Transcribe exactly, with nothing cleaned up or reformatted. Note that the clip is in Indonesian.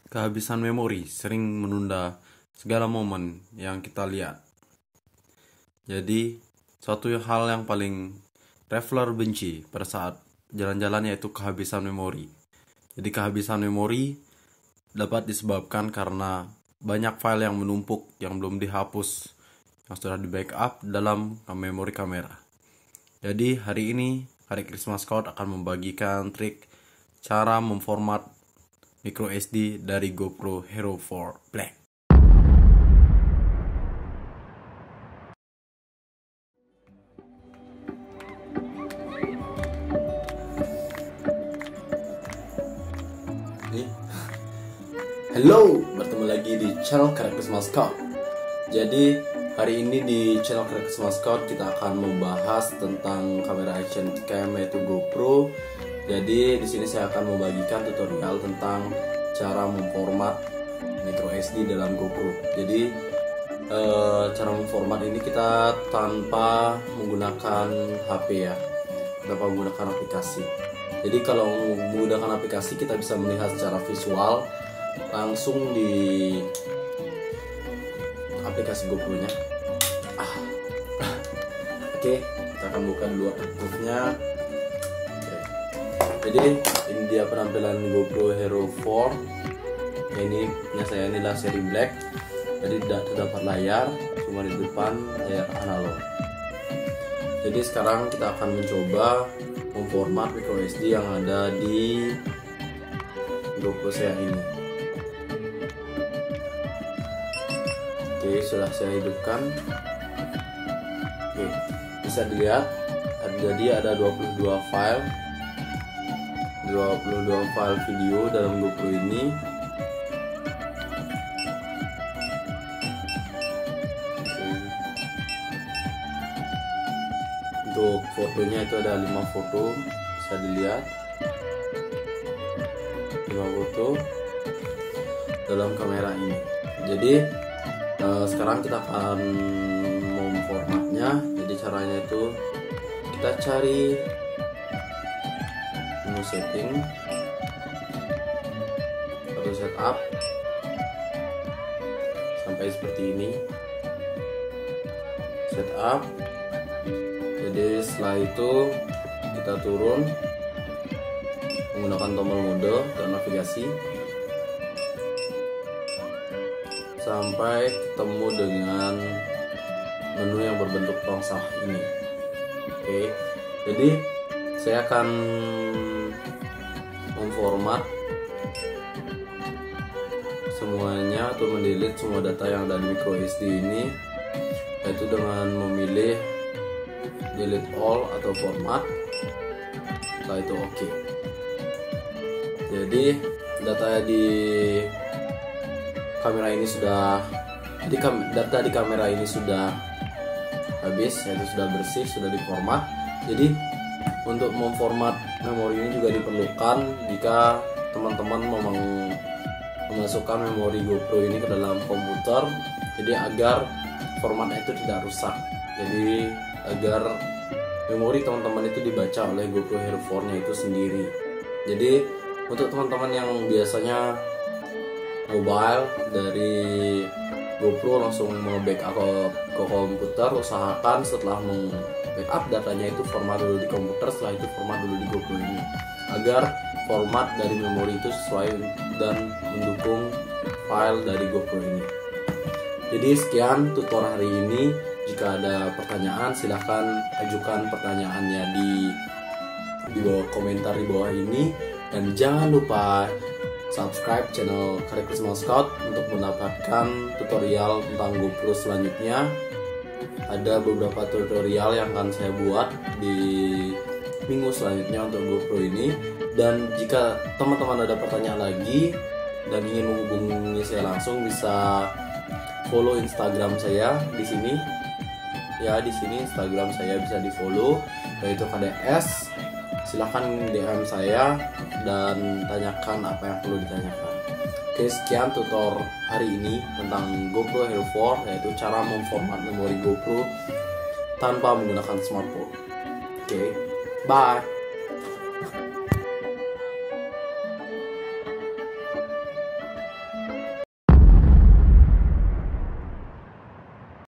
Kehabisan memori sering menunda segala momen yang kita lihat. Jadi, suatu hal yang paling traveler benci pada saat jalan-jalan yaitu kehabisan memori. Jadi, kehabisan memori dapat disebabkan karena banyak file yang menumpuk yang belum dihapus, yang sudah di backup dalam memori kamera. Jadi, hari ini Hari Christmas Scout akan membagikan trik cara memformat micro S D dari GoPro Hero empat Black. Halo, bertemu lagi di channel Hari Christmas Scout. Jadi hari ini di channel Hari Christmas Scout kita akan membahas tentang kamera action cam yaitu GoPro. Jadi di sini saya akan membagikan tutorial tentang cara memformat micro S D dalam GoPro. Jadi e, cara memformat ini kita tanpa menggunakan H P ya, tanpa menggunakan aplikasi. Jadi kalau menggunakan aplikasi kita bisa melihat secara visual langsung di aplikasi GoPro-nya. Ah. Oke, kita akan buka dulu aktifnya. Jadi ini dia penampilan GoPro Hero empat. Ini punya saya, inilah seri Black. Jadi tidak terdapat layar, cuma di depan layar analog. Jadi sekarang kita akan mencoba memformat micro S D yang ada di GoPro saya ini. Oke, sudah saya hidupkan. Oke, bisa dilihat jadi ada dua puluh dua file dua puluh dua file video dalam GoPro ini. Oke. Untuk fotonya itu ada lima foto, bisa dilihat lima foto dalam kamera ini. Jadi Uh, sekarang kita akan memformatnya. Jadi caranya itu kita cari menu setting atau setup sampai seperti ini, setup. Jadi setelah itu kita turun menggunakan tombol mode dan navigasi sampai ketemu dengan menu yang berbentuk tongsah ini. Oke, jadi saya akan memformat semuanya atau mendelete semua data yang ada di micro S D ini, yaitu dengan memilih delete all atau format. Setelah itu oke. Jadi data di kamera ini sudah jadi kam, data di kamera ini sudah habis, yaitu sudah bersih, sudah diformat. Jadi untuk memformat memori ini juga diperlukan jika teman-teman memang memasukkan memori GoPro ini ke dalam komputer, jadi agar formatnya itu tidak rusak. Jadi agar memori teman-teman itu dibaca oleh GoPro Hero empat-nya itu sendiri. Jadi untuk teman-teman yang biasanya mobile dari GoPro langsung mau backup ke, ke komputer, usahakan setelah meng-backup datanya itu format dulu di komputer, setelah itu format dulu di GoPro ini agar format dari memori itu sesuai dan mendukung file dari GoPro ini. Jadi sekian tutorial hari ini. Jika ada pertanyaan silahkan ajukan pertanyaannya di di bawah komentar di bawah ini, dan jangan lupa subscribe channel Hari Christmas Scout untuk mendapatkan tutorial tentang GoPro selanjutnya. Ada beberapa tutorial yang akan saya buat di minggu selanjutnya untuk GoPro ini. Dan jika teman-teman ada pertanyaan lagi dan ingin menghubungi saya langsung, bisa follow Instagram saya di sini. Ya, di sini Instagram saya bisa di follow, yaitu K D S. Silahkan D M saya dan tanyakan apa yang perlu ditanyakan. Oke, sekian tutor hari ini tentang GoPro Hero empat, yaitu cara memformat memori GoPro tanpa menggunakan smartphone. Oke, bye.